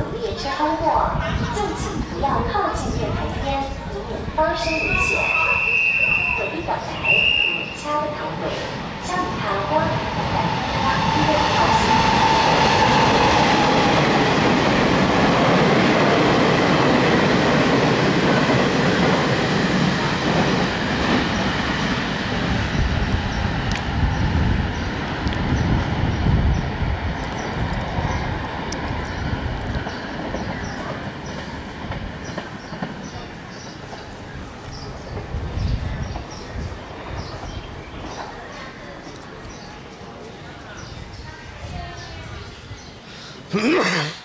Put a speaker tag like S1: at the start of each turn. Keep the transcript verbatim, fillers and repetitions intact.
S1: 列车通过，敬请不要靠近月台边，以免发生危险。各位表台，掐的头尾，掐的卡瓜，但一个好心。
S2: 嗯